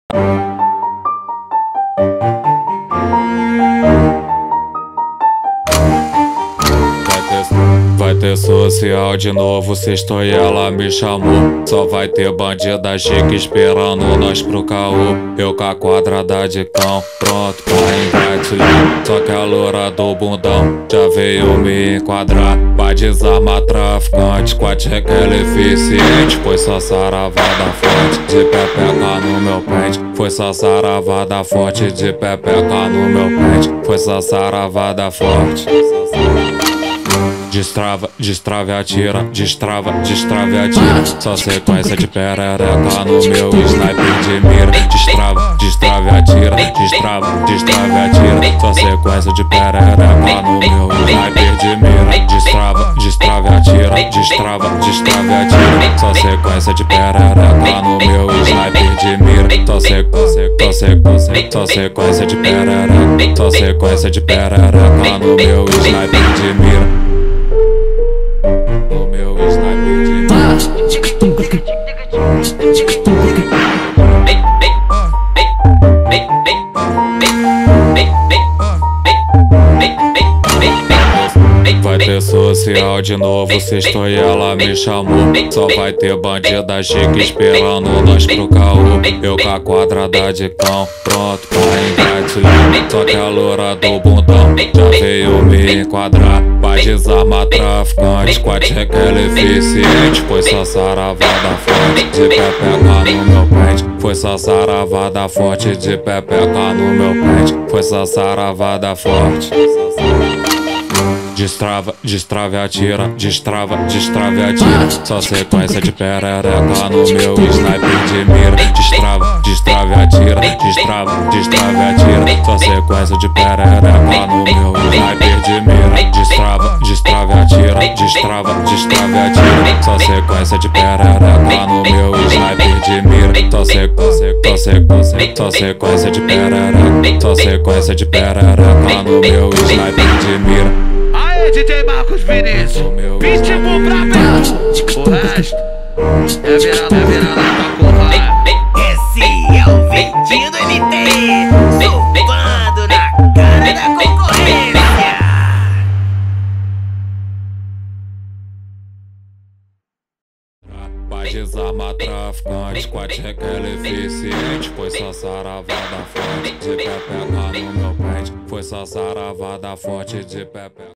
Vai ter social de novo, sextou e ela me chamou. Só vai ter bandida chique esperando nós pro caô. Eu com a quadrada de cão, pronto pra engatilhar. Só que a loura do bundão já veio me enquadrar. Vai desarmar traficante, com a tcheca ela é eficiente. Foi só saravada forte, de pepeca no meu pente. Foi só saravada forte, de pepeca no meu pente. Foi só saravada forte. Destrava, destrava e atira, destrava, destrava e atira. Só sequência de perereca no meu sniper de mira. Destrava, destrava e atira, destrava, destrava e atira. Só sequência de perereca no meu sniper de mira. Destrava, destrava e atira, destrava, destrava e atira. Só sequência de perereca no meu sniper de mira. Só sequência de perereca, só sequência de perereca no meu sniper de mira. Vai ter social de novo, sextou e ela me chamou. Só vai ter bandida chique esperando nós pro caô. Eu com a quadrada de cão, pronto pra engatilhar. Só que a loura do bundão já veio me enquadrar. Vai desarmar traficante, com a tcheca ela é eficiente. Foi só saravada forte, de pepeca no meu pente. Foi só saravada forte, de pepeca no meu pente. Foi só saravada forte. Destrava, destrava e atira, destrava, destrava e atira. Só sequência de perereca no meu sniper de mira. Destrava, destrava e atira, destrava, destrava e atira. Só sequência de perereca no meu sniper de mira. Destrava, destrava e atira, destrava, destrava e atira. Só sequência de perereca no meu sniper de mira. Só sequência de perereca, só sequência de perereca no meu sniper de mira. Aê, DJ Marcos Vinícius, pitbull pra mim. O resto é virada pra currar. Esse é o Vitinho do MT, surfando na cara da concorrência. Vai desarmar traficante, com a tcheca ela é eficiente. Foi só saravada forte, de pepeca no meu pente. Foi só saravada forte, de pepeca.